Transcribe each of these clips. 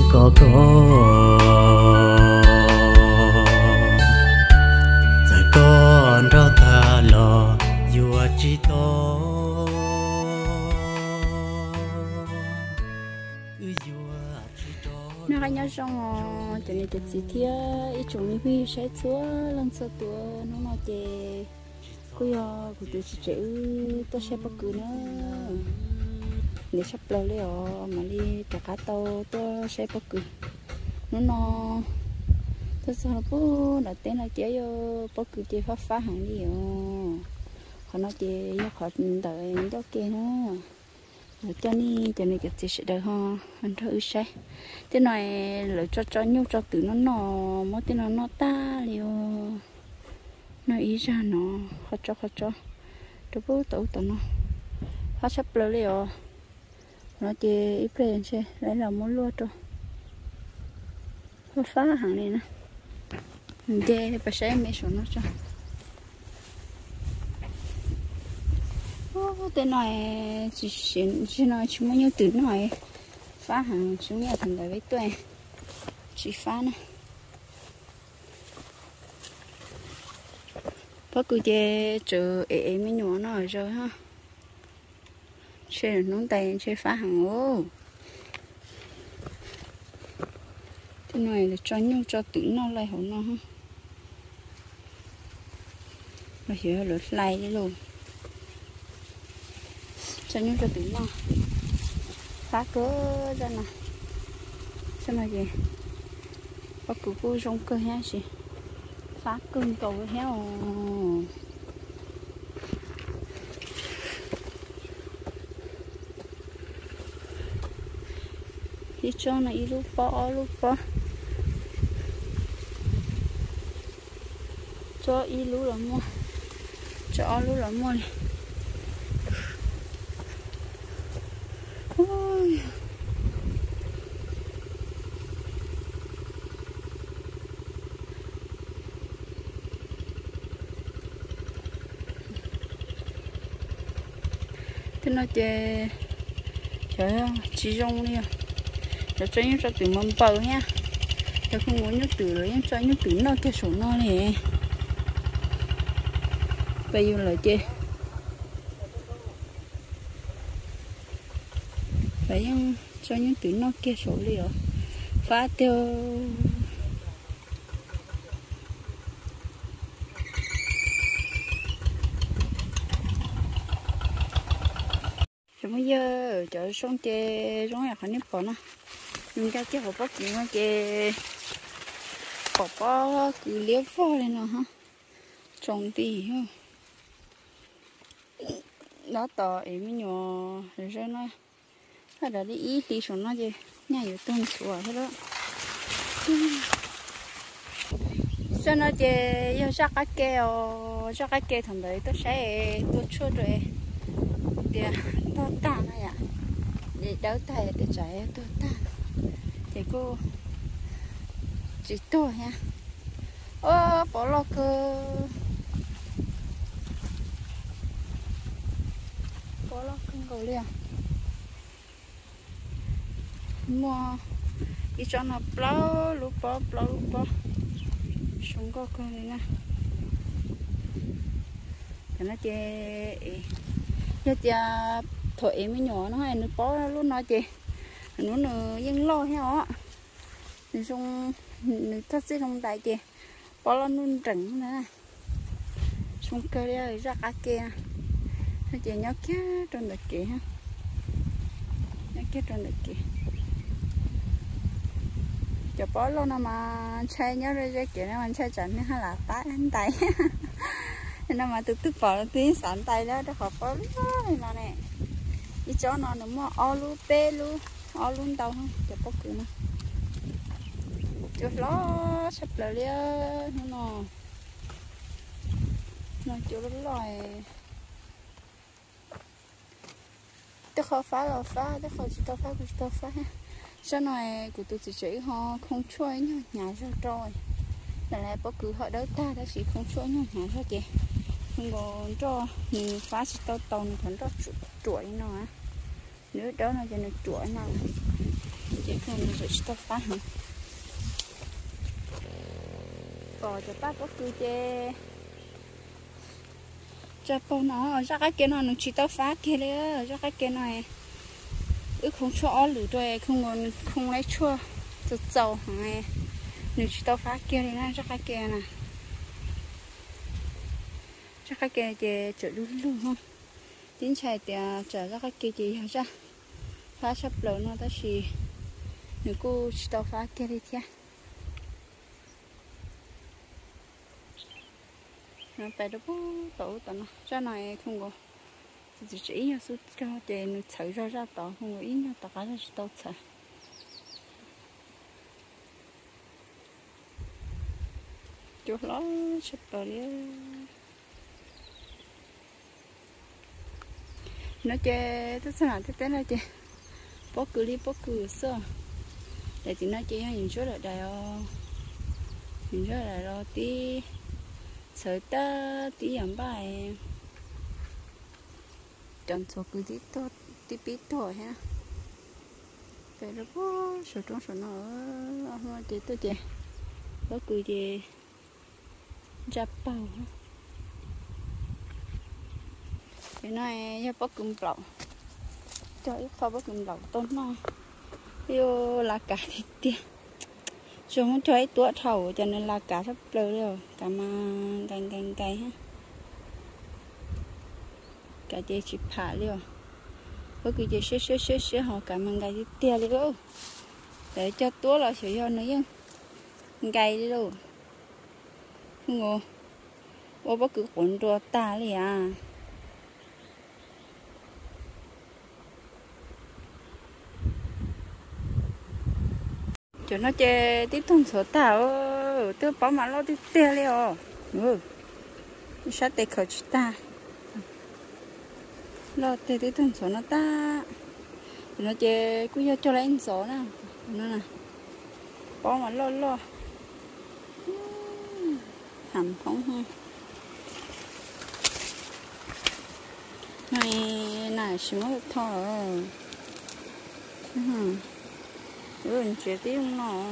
có giờ con rau thà lò dù chỉ to nó hay nhớ xong rồi cho nên chỉ thiết ít chúng đi sẽ chúa lần sau tuổi nó chè cứ giờ của tôi chỉ tôi sẽ bắt cứ nữa để sắp lâu rồi mà đi trả cá tàu tôi sẽ bắt cứ nó tôi sao bố là tên là chế vô bắt cứ chế phá hàng đi rồi còn nó chế vô khỏi đợi cho kia nữa cho nên cái gì sẽ được ha mình thử xem thế này lợi cho nhau cho từ nó mỗi tên nó ta liền nó ý ra nó khó cho tôi bố tổ nó phát sắp lên liền nó chỉ ít lên xe lấy là muốn luôn rồi phá hàng này nè mình chơi bà sẽ mấy số nó cho tên này chỉ nói chỉ muốn nhớ từ nói phá hàng chúng nhà thành đại với tôi chỉ phá nè có cứ chơi chờ mấy nhỏ nó rồi ha chơi nón tay chơi phá hàng ô tên này là cho nhau cho tự nó lại hổ nó ha mà hiểu lượt lại đi luôn cho nhau cho tự nó phá cớ ra nè xem là gì có cụ cô trong cơ heo gì phá cưng cầu heo đi cho nó ít lúc bỏ cho ít lúc là mua cho lúc là mua này ôi thế nó chơi trời ơi chỉ rong đi rồi cho những cho từ mầm bầu nha tôi không muốn nước từ rồi cho những từ nó cái số nó này bây giờ là chơi phải cho những từ nó kia số liệu phá tiêu bây giờ chợ xong chè giống như họ nếp bỏ nó mình ra cái hộp bắp gì mà chè bỏ cứ liếu phô lên nó ha trồng tì ha nó tỏ ấy mới nhỏ rồi nó hay là đi ít tí xuống nó chứ nhàอยู่ต้นสวยhết đó cho nó chè yêu sắc cái keo thằng đấy tôi sẽ tôi chua rồi để tôi ta này à để đỡ tay để chạy tôi ta thì cô chỉ tôi nha bỏ lọ cơ cầu liền mua đi cho nó plau lú bó xuống có con này nè thì nó chơi giờ chơi thổi mới nhỏ nó hay nó bó lúc nó chơi nó dân lo heo á thì xong nó thắt xích không đại chơi bó nó nun trứng nữa xong cơ đi ra cá kia nó chơi nhóc kia trong đợt kia ha nhóc kia trong đợt kia cho bó luôn mà chơi nhớ rồi cái kiểu này mình chơi trận hay là tay anh tay nên mà từ bỏ tí sẵn tay đó để họ bó này là nè đi cho nó mà o lu pe lu o luôn đâu không cho bó cứ nó cho nó sắp lại liền nó cho nó lại tôi khó phá tôi khó chỉ tao phá ha sau này của tôi chỉ họ không chơi nhá nhà ra rồi là bất cứ họ đỡ ta đã chỉ không chơi nhá nhà ra kìa không còn cho mình phá chỉ tao còn rất chuỗi nó nữa đó là cho nó chuỗi nào chị không được sự tao phá hả bỏ cho bác có cứ chê cho bao nó ra cái kia nó chỉ tao phá kia đấy ra cái kia này ước không cho lử rồi không ngon không lấy chua từ dầu này nếu chỉ tao phá kia thì nó ra cái kia nè ra cái kia thì chở luôn luôn không chính chạy thì chở ra cái kia thì hả ra phá sắp lỡ nó ta chỉ nếu cô chỉ tao phá kia đi theo nó phải đâu tổ tao nó ra này không có chỉ là số cho tiền chạy ra tao không có ý nữa tao cái là tao chạy chỗ đó sắp tới đi nó chơi tất cả tất nó chơi bó cứ sơ để thì nó chơi những chỗ ở đây những chỗ ở đây tí sợ ta tí giảm bài chọn số cứ tí tốt tí biết thôi ha cái đó có số trong số nó hoa chơi tôi chơi bó cứ chơi rap bao cái này cho bó cơm lẩu cho ít pha bó cơm lẩu tốt mà yêu là cả thịt tiền chúng thấy tuổi thầu cho nên là cả sắp lơ rồi cả mà cay ha cả chơi chip phá luôn có cái chơi xế họ cả mà cay tiền luôn để cho tuổi là sử dụng nữa nhưng cay đi luôn ngô ô bác cứ cuốn đồ ta liền à cho nó chơi tí thùng số tao tôi bảo mà lo tí tiền liền sát tê khởi ta lo tí thùng số nó ta nó chơi cứ cho lấy số nè nó nè bảo mà lo hầm phóng ha này chỉ mới thôi rồi chuyện tiếng nó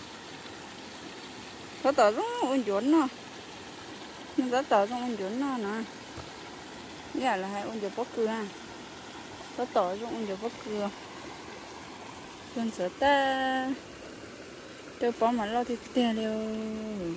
có tờ giống ôn chuẩn nó nhưng có tờ giống ôn chuẩn nó nè nghĩa là hay ôn chuẩn bóc cưa có tờ giống ôn chuẩn bóc cưa con sợ ta tôi bỏ mà lo thì tiền liều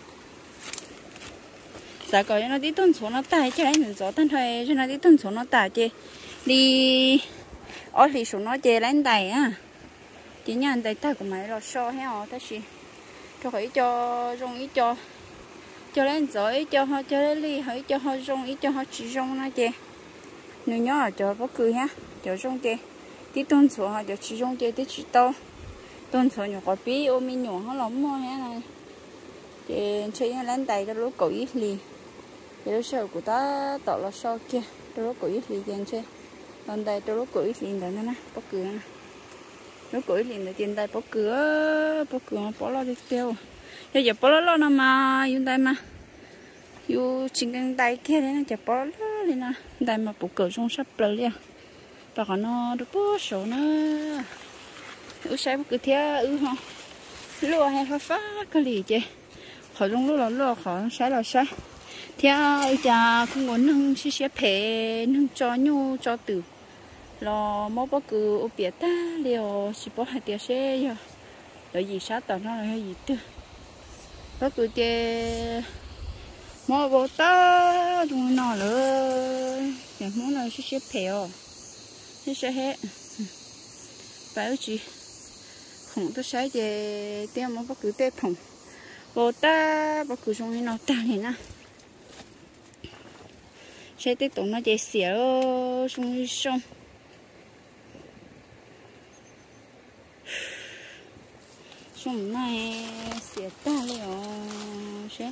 sao coi nó tí tuần số nó tài chứ anh gió tan thôi cho nó tí tuần số nó tài chứ đi ở thì số nó chơi lên tài á chỉ nhận tài ta của mày rồi so hay họ ta chỉ cho khỏi cho rong ít cho lên gió ít cho họ cho lên ly hỏi cho họ rong ít cho họ chỉ rong nó chơi nếu nhớ cho bố cười ha cho rong chơi tí tuần số họ cho chỉ rong chơi tí chỉ to tuần số nhỏ có bí ôm mi nhỏ họ lắm mua hết này chơi lên tài cho lúc cậu ít lì cái lúc sau của ta tạo là sau kia cho lúc cậu ít lì tiền chơi còn đây cho lúc cậu ít lì nữa nè bố cười nè lúc cậu ít lì nữa tiền đây bố cửa bỏ lo đi tiêu bây giờ bỏ lo nó mà dùng đây mà dùng chính cái tay kia đấy nó chả bỏ lo đi nè đây mà bố cửa trong sắp lỡ liền và còn nó được bố số nữa sai bố cửa thế không lúa hay phá cái gì chứ khỏi trong lúa là lúa khỏi sai là sai theo cha không muốn nâng xí phê nâng cho nhu cho từ lo mốt bố cứ ô bịa ta liều chỉ bố hai tia xe rồi đợi gì sát tao nó là hay gì tư bố cứ chê mốt bố ta chúng nó nữa để muốn là xí phê rồi xí hết phải chị không tôi sai về tiêu mốt bố cứ tê phồng bố ta bố cứ trong nó ta này nè sẽ tiếp tục nó chạy xỉa xuống sông sông này xỉa ta liệu sẽ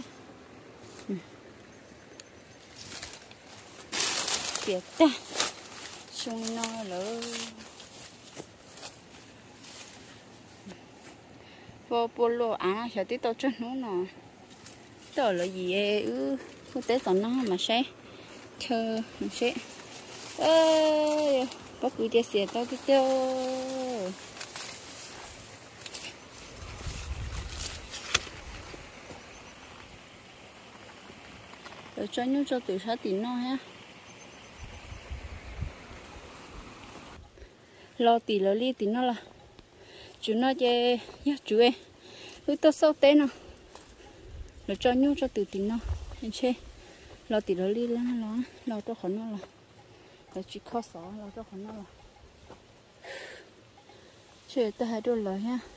xỉa ta sông nó lỡ vô polo à sẽ tiếp tục cho nó nè tớ là gì có tế tao nó mà sẽ chờ mình sẽ bác cứ chia sẻ tao cái cho rồi cho nhú cho từ sát tí nó ha lo tí lo li tí nó là chú nó chơi nhá chú ấy cứ tôi sâu tên nó rồi cho nhú cho từ tí nó anh chơi lo tí lo li lên lo cho khó nó là rồi chỉ khó xó lo cho khó nó là chơi tới hai đôi lời ha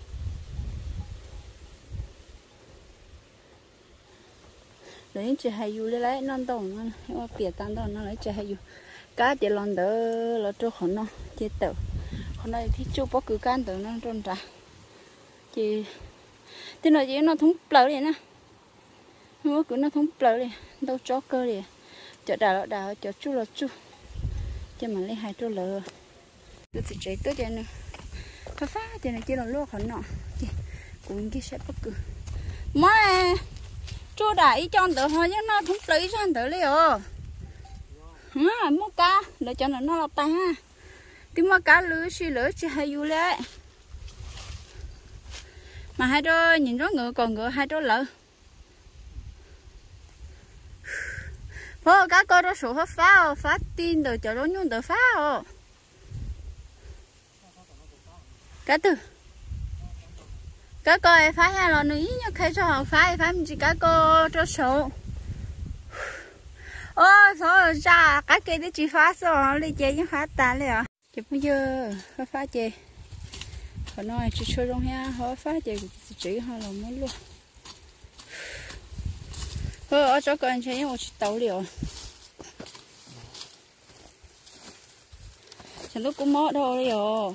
lấy chỉ hay du lấy non đồng nó bịa tan đó nó lấy chỉ hay du cá chỉ lon đỡ là cho khó nó chế tàu hôm nay thì chú bóc cứ can từ nó trôn trả chị thế nói gì nó thúng lỡ đi nè nó cứ nó thúng lỡ đi đâu chó cơ đi chợ đào chợ chú là chú cho mình lấy hai chú lỡ tôi sẽ chạy tới đây nè phá thì này chỉ là lúa khỏi nọ cũng kia sẽ bóc cứ má chú đại cho tự thôi chứ nó thúng lỡ sao tự lấy rồi hả mua cá để cho nó lọt tay ha tiếng mà cá lưới xì lưới chỉ hay vui đấy mà hai đôi nhìn nó ngựa còn ngựa hai đôi lợ phô cá coi nó sổ phá tin rồi cho nó nhung tự phá rồi cá từ cá coi phá ha là nữ như khai cho họ phá mình chỉ cá coi cho sổ ôi thôi ra cá kia để chỉ phá rồi lấy chơi những phá ta lấy à chụp bây giờ phá chè họ nói chỉ cho rong ha họ phá chè chỉ họ làm mới luôn ở chỗ con chơi một chỉ tàu liều chẳng lúc cũng mót đâu liều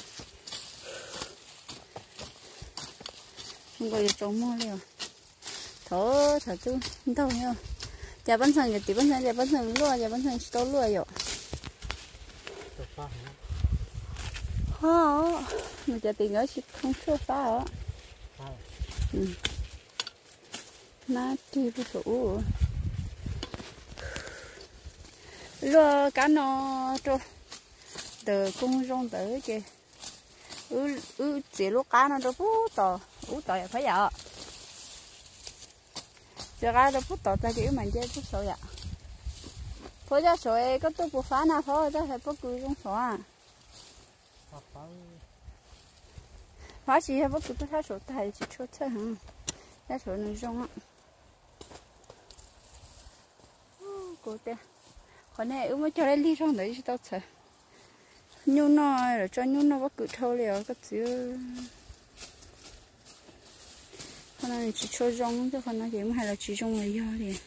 không có gì trống mua liều thở tu đâu nhau giờ bắn sừng thì bắn sừng giờ bắn sừng luôn giờ bắn sừng chỉ tàu luôn rồi người ta tiền ở không số phá hả? Nó đi với sủ lúa cá nó cho từ cung rong tới kì chỉ lúa cá nó cho ú tỏi phải vậy giờ cá nó phút tỏi ta chỉ mình chơi phút sổ vậy phút ra sổ có tôi phá nào phá ra phải phút cười trong sổ à phá gì hay phút tôi phá sổ tay chỉ cho chơi hả phá sổ nó rong á cô tê hôm nay mới cho lên ly rong đấy chứ tao sợ nhung nó rồi cho nhung nó bắt cứ thâu liều cái chứ hôm nay chỉ cho rong chứ hôm nay chỉ hay là chỉ rong là do thì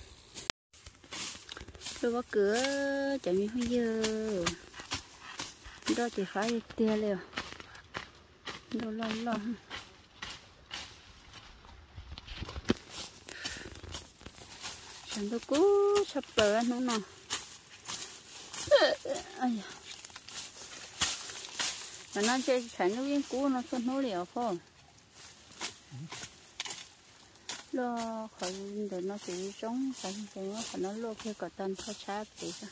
tôi bắt cửa chạy như bây giờ đó thì phải tia liều đâu lo chẳng tôi cú sắp bờ nó nè ai mà nó chơi chẳng nó viên cú nó phân hố liều không lo khỏi để nó chỉ giống phải nó phải nó lo khi có tên thao chát thì sao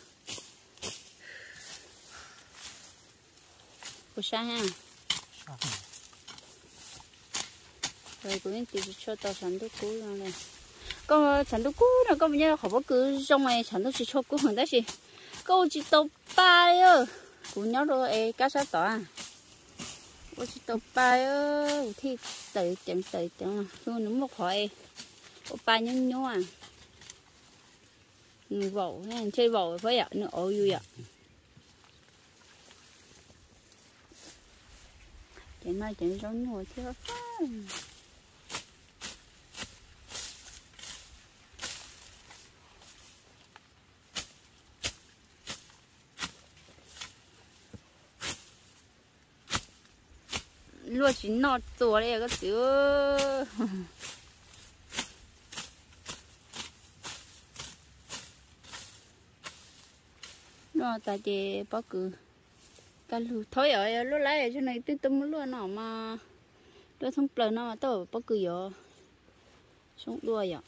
buổi sáng ha rồi cũng chỉ cho tao sản xuất cú rồi này có sản xuất cú là có bao nhiêu không có cứ trong này sản xuất chỉ cho cú hơn đấy gì cô chỉ tàu ba ơ cũng nhớ rồi cá sát tỏi cô chỉ tàu ba ơ thì tới chẳng luôn nó một hỏi ba nhân nhô à vẩu này chơi vẩu phải ạ nó ôi vui ạ chuyện này chuyện giống ngồi chưa luôn chỉ nọtตัวเลยก็ซื้อnó tại vì bao cứ cái lù thôi ở lúc lấy cho này tôi muốn luôn nó mà tôi không plei nó mà tôi bao cứ giờ xuống đua vậy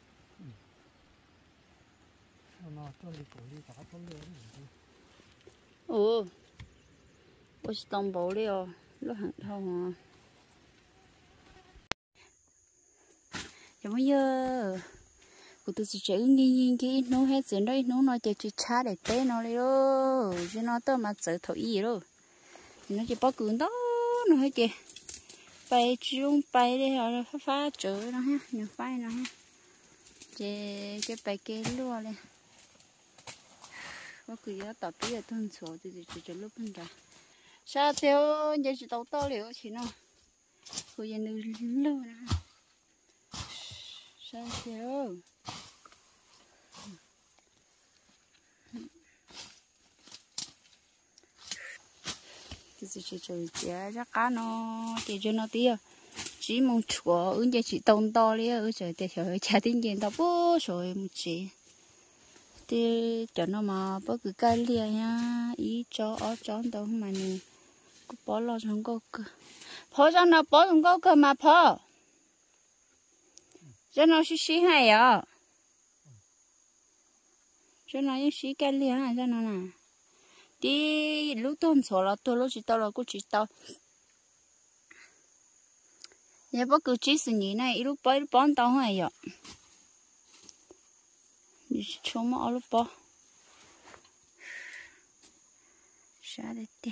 ồ ôi tông bầu đi rồi lúc hàng thâu mà bây giờ của tôi chỉ chơi nghiêng cái nó hết chuyện đấy nó chỉ chả để té nó đi rồi chứ nó tao mà sợ thổi gì rồi nó chỉ bỏ cứng đó nó hết kì bay chung bay đi họ phá phá chở nó ha nhiều bay nó ha cái bay cái lúa này có cứ giờ tập bây giờ thân số thì chỉ lúc bên trái sao theo giờ chỉ tàu to liệu chỉ nó cứ giờ nữ lúa nè sao theo thì chỉ chơi chơi ra cá nó thì cho nó tiêu chỉ mong chúa ứng giờ chỉ tông to đi ở trời thì trời cha tiếng gì tao bố rồi một chỉ thì cho nó mà bố cứ cái liền nha ý cho ở trong tao mà nè cứ bỏ lo trong câu cơ phở cho nó bỏ trong câu cơ mà phở cho nó xí hay à cho nó những xí cái liền à cho nó nè đi lúc tôm sổ là tôi lúc chỉ tao là cũng chỉ tao giờ bác cứ chỉ sự nhỉ này lúc bón tao hay vậy cho mà lúc bón sao đấy tiệt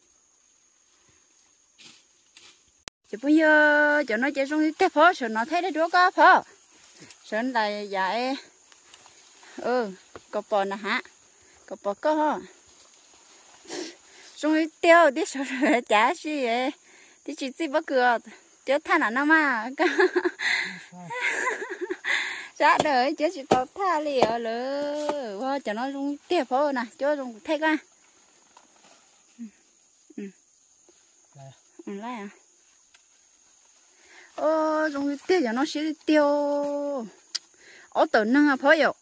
chỉ bây giờ cho nó chơi xong tiếp phở rồi nó thấy đấy đứa có phở rồi là dạy có bò nè hả có bò có hả xong tiêu đi rồi chả gì vậy thì chỉ bác cửa chứ than là nó mà ra đời chứ chỉ tao tha liền rồi cho nó dùng tiếp thôi nè cho dùng thay qua lại à dùng tiêu cho nó sẽ tiêu ở tận năng à phải không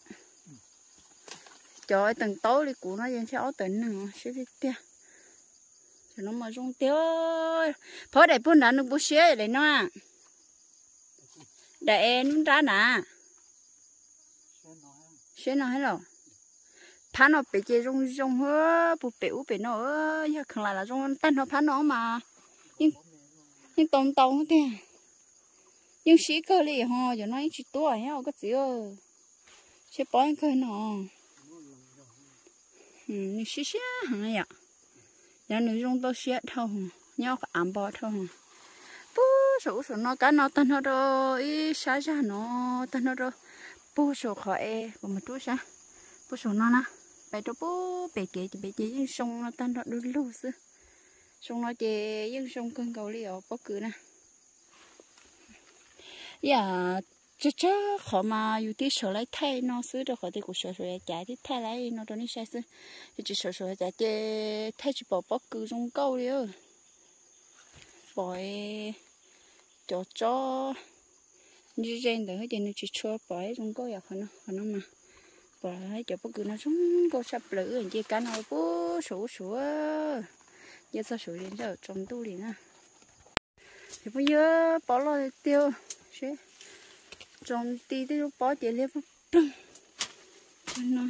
trời từng tối đi của nó vẫn sẽ ở tận năng sẽ tiêu cho nó mà dùng tiêu phải để bún đá nó bún xé để nó để nó ra nè xé nó hết rồi phá nó bị chơi dùng hết bụi bẹo bị nó giờ không lại là dùng tan nó phá nó mà nhưng tông thế nhưng xí cơ li ho cho nó chỉ tuổi nhá cái gì ơi xí bón cơ nó xí hàng này ạ giờ nó dùng tao xé thôi nhau phải ẩm bò thôi bố số nó cá nó tan nó rồi xa nó tan nó rồi bố số khỏi một chút sao bố số nó nè bây giờ bố bể kế thì bể chế nhưng sông nó tan nó đôi lúc xưa sông nó chế nhưng sông cơn cầu li ở bó cứ nè chứ họ màอยู่ที่sửa lại thay nó xứ được họ thì cũng sửa chạy thì thay lại nó cho nó sai xứ chỉ sửa chạy thì thay chỉ bỏ cứ trong câu đi ơi bỏ cho như trên đó thì nó chỉ cho bỏ trong câu vậy nó mà bỏ cho bất cứ nó trong câu sắp lửa rồi chỉ cá nó bố sủa giờ sao sủa đến giờ trong tu liền à thì bây giờ bỏ lo tiêu sẽ trong tí tí lúc bỏ chạy lên nó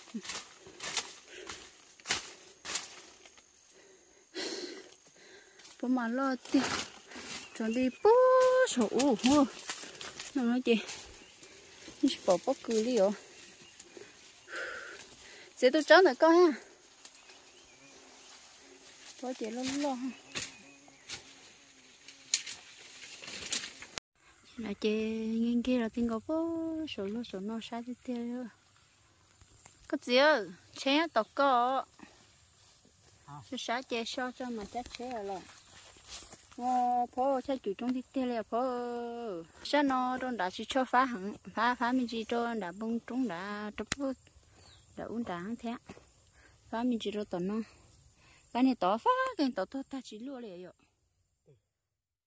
bỏ mà lo tiêu trong tí bố sủa nó nói chị bỏ cứ đi rồi sẽ tôi chọn được coi ha bỏ chạy lo là chị nghiêng kia là tiếng có số nó sai đi tiêu có gì ơi chế tao có sẽ sai chế sao cho mà chắc chế rồi phô cho chủ trong đi tiêu là phô sao nó trong đã chỉ cho phá mình chỉ cho đã bung trúng đã trục đã uống đã thế phá mình chỉ cho tao nó cái này tao phá cái tao ta chỉ lúa liền rồi